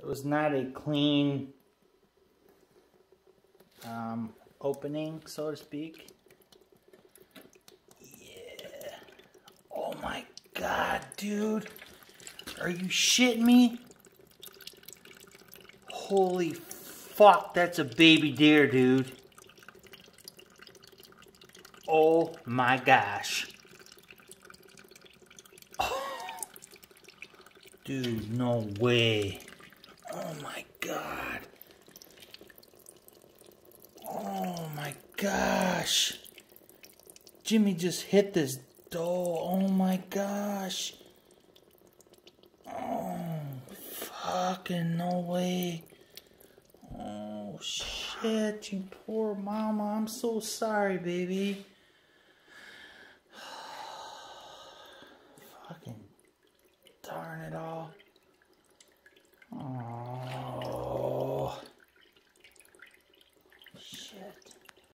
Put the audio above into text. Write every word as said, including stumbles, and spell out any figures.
It was not a clean um, opening, so to speak. Yeah. Oh my God, dude. Are you shitting me? Holy fuck, that's a baby deer, dude. Oh my gosh. Oh. Dude, no way. Oh my God. Oh my gosh. Jimmy just hit this doe. Oh my gosh. Oh, fucking no way. Oh shit, you poor mama. I'm so sorry, baby. Fucking darn it all.